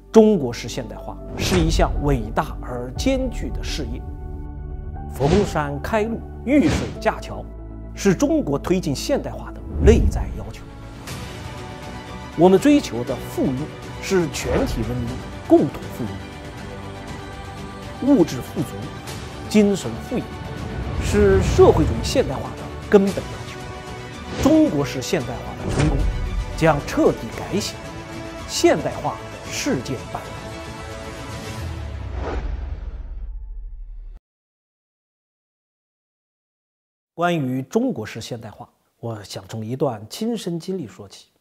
中国式现代化是一项伟大而艰巨的事业。逢山开路，遇水架桥，是中国推进现代化的内在要求。我们追求的富裕是全体人民共同富裕，物质富足，精神富有，是社会主义现代化的根本要求。中国式现代化的成功，将彻底改写现代化的世界版图。关于中国式现代化，我想从一段亲身经历说起。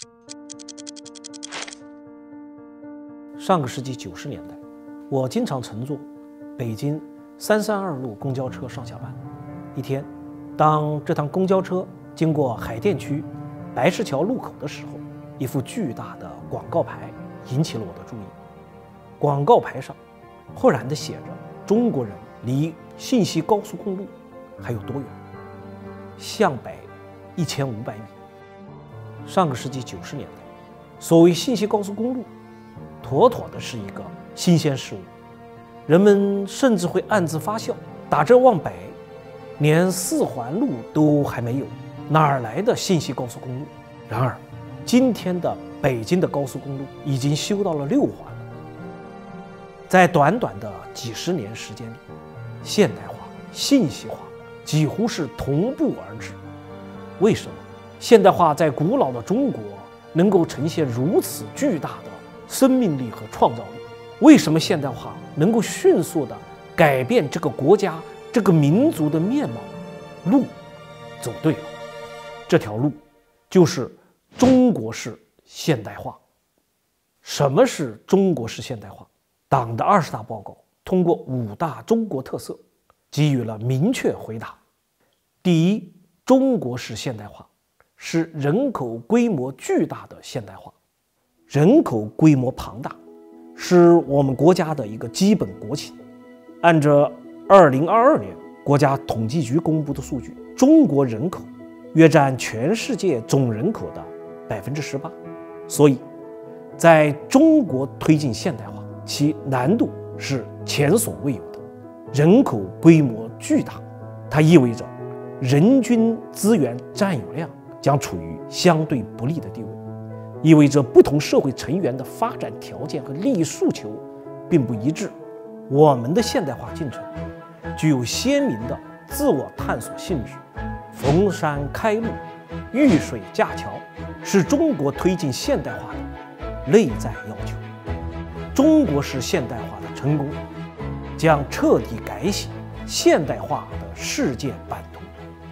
上个世纪90年代，我经常乘坐北京332路公交车上下班。一天，当这趟公交车经过海淀区白石桥路口的时候，一幅巨大的广告牌引起了我的注意。广告牌上豁然地写着：中国人离信息高速公路还有多远？向北1500米。上个世纪90年代，所谓信息高速公路，妥妥的是一个新鲜事物。人们甚至会暗自发笑，打这往北，连4环路都还没有，哪儿来的信息高速公路？然而，今天的北京的高速公路已经修到了6环了。在短短的几十年时间里，现代化、信息化几乎是同步而至。为什么现代化在古老的中国能够呈现如此巨大的生命力和创造力？为什么现代化能够迅速地改变这个国家、这个民族的面貌？路走对了，这条路就是中国式现代化。什么是中国式现代化？党的20大报告通过5大中国特色给予了明确回答。第一，中国式现代化是人口规模巨大的现代化。人口规模庞大是我们国家的一个基本国情。按照2022年国家统计局公布的数据，中国人口约占全世界总人口的18%。所以，在中国推进现代化，其难度是前所未有的。人口规模巨大，它意味着人均资源占有量将处于相对不利的地位，意味着不同社会成员的发展条件和利益诉求并不一致。我们的现代化进程具有鲜明的自我探索性质。逢山开路，遇水架桥，是中国推进现代化的内在要求。中国式现代化的成功，将彻底改写现代化的世界版图。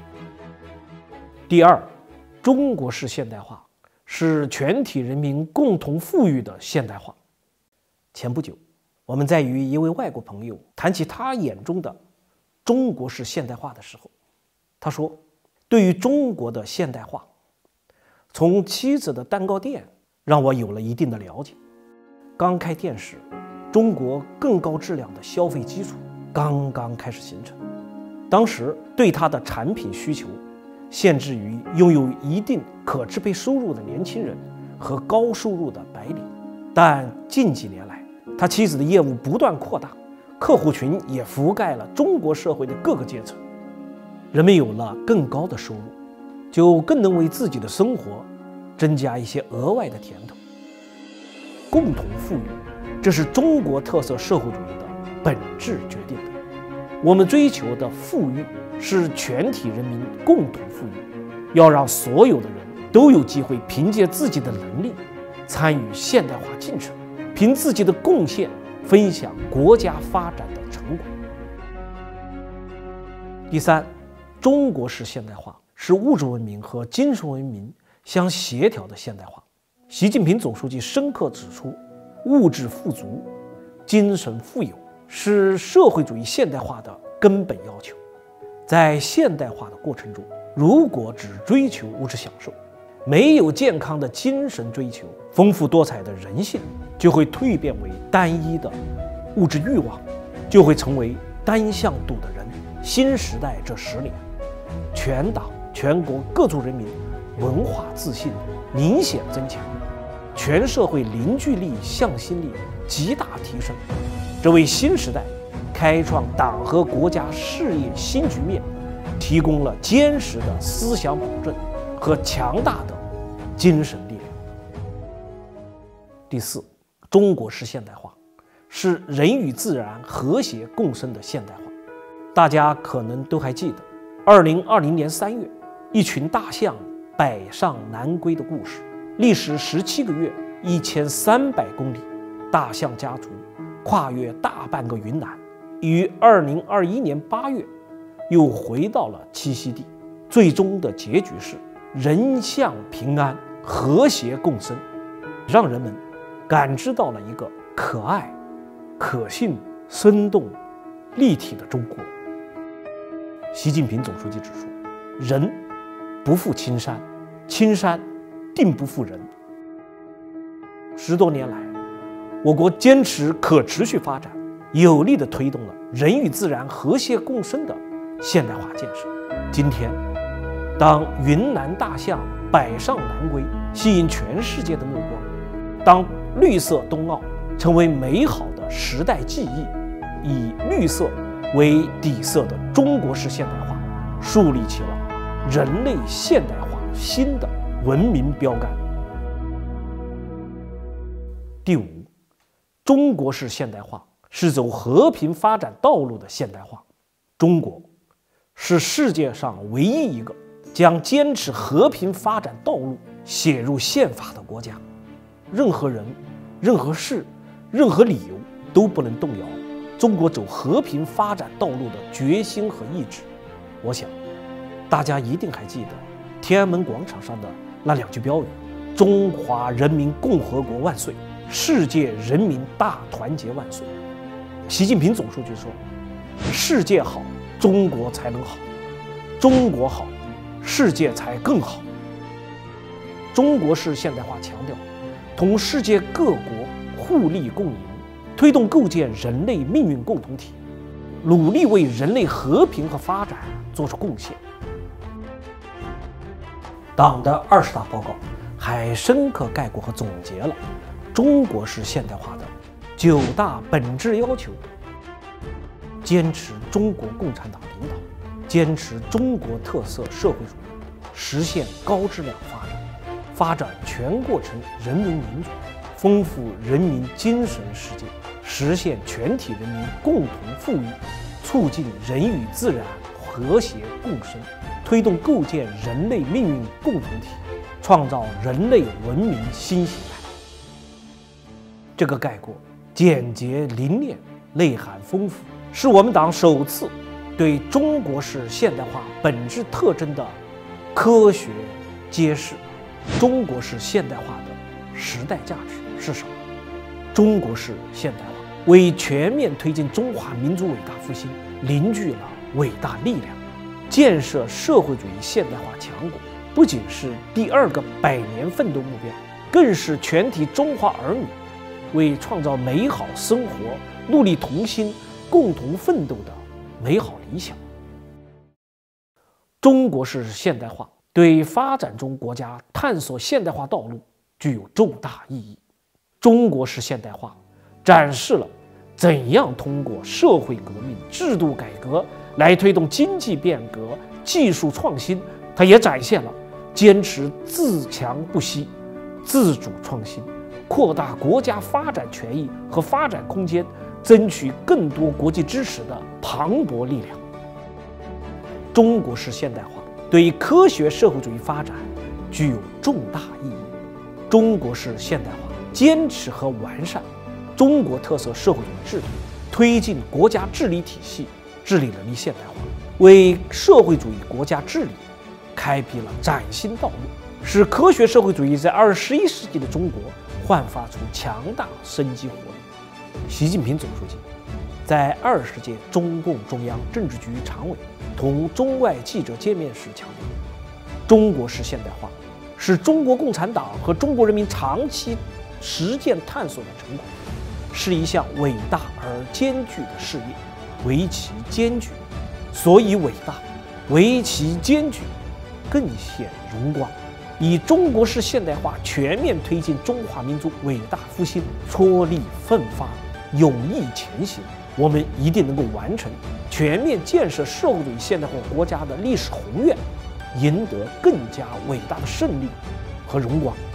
第二，中国式现代化是全体人民共同富裕的现代化。前不久，我们在与一位外国朋友谈起他眼中的中国式现代化的时候，他说，对于中国的现代化，从妻子的蛋糕店让我有了一定的了解。刚开店时，中国更高质量的消费基础刚刚开始形成。当时对他的产品需求限制于拥有一定可支配收入的年轻人和高收入的白领，但近几年来，他妻子的业务不断扩大，客户群也覆盖了中国社会的各个阶层。人们有了更高的收入，就更能为自己的生活增加一些额外的甜头。共同富裕，这是中国特色社会主义的本质决定的。我们追求的富裕是全体人民共同富裕，要让所有的人都有机会凭借自己的能力参与现代化进程，凭自己的贡献分享国家发展的成果。第三，中国式现代化是物质文明和精神文明相协调的现代化。习近平总书记深刻指出，物质富足、精神富有是社会主义现代化的根本要求。在现代化的过程中，如果只追求物质享受，没有健康的精神追求，丰富多彩的人性就会蜕变为单一的物质欲望，就会成为单向度的人。新时代这10年，全党全国各族人民文化自信明显增强， 全社会凝聚力、向心力极大提升，这为新时代开创党和国家事业新局面提供了坚实的思想保证和强大的精神力量。第四，中国式现代化是人与自然和谐共生的现代化。大家可能都还记得2020年3月，一群大象北上南归的故事。历时17个月，1300公里，大象家族跨越大半个云南，于2021年8月又回到了栖息地。最终的结局是人象平安，和谐共生，让人们感知到了一个可爱、可信、生动、立体的中国。习近平总书记指出，人不负青山，青山定不负人。10多年来，我国坚持可持续发展，有力地推动了人与自然和谐共生的现代化建设。今天，当云南大象北上南归吸引全世界的目光，当绿色冬奥成为美好的时代记忆，以绿色为底色的中国式现代化树立起了人类现代化新的文明标杆。第五，中国式现代化是走和平发展道路的现代化。中国是世界上唯一一个将坚持和平发展道路写入宪法的国家，任何人、任何事、任何理由都不能动摇中国走和平发展道路的决心和意志。我想，大家一定还记得天安门广场上的那2句标语：中华人民共和国万岁，世界人民大团结万岁。习近平总书记说，世界好，中国才能好；中国好，世界才更好。中国式现代化强调同世界各国互利共赢，推动构建人类命运共同体，努力为人类和平和发展做出贡献。党的20大报告还深刻概括和总结了中国式现代化的9大本质要求：坚持中国共产党领导，坚持中国特色社会主义，实现高质量发展，发展全过程人文民主，丰富人民精神世界，实现全体人民共同富裕，促进人与自然和谐共生，推动构建人类命运共同体，创造人类文明新形态。这个概括简洁凝练，内涵丰富，是我们党首次对中国式现代化本质特征的科学揭示。中国式现代化的时代价值是什么？中国式现代化为全面推进中华民族伟大复兴凝聚了伟大力量，建设社会主义现代化强国，不仅是第2个100年奋斗目标，更是全体中华儿女为创造美好生活努力同心、共同奋斗的美好理想。中国式现代化对发展中国家探索现代化道路具有重大意义。中国式现代化展示了怎样通过社会革命、制度改革来推动经济变革、技术创新，它也展现了坚持自强不息、自主创新，扩大国家发展权益和发展空间，争取更多国际支持的磅礴力量。中国式现代化对科学社会主义发展具有重大意义。中国式现代化坚持和完善中国特色社会主义制度，推进国家治理体系治理能力现代化，为社会主义国家治理开辟了崭新道路，使科学社会主义在21世纪的中国焕发出强大生机活力。习近平总书记在20届中共中央政治局常委同中外记者见面时强调，中国式现代化是中国共产党和中国人民长期实践探索的成果，是一项伟大而艰巨的事业。为其艰巨，所以伟大；为其艰巨，更显荣光。 以中国式现代化全面推进中华民族伟大复兴踔厉奋发、勇毅前行，我们一定能够完成全面建设社会主义现代化国家的历史宏愿，赢得更加伟大的胜利和荣光。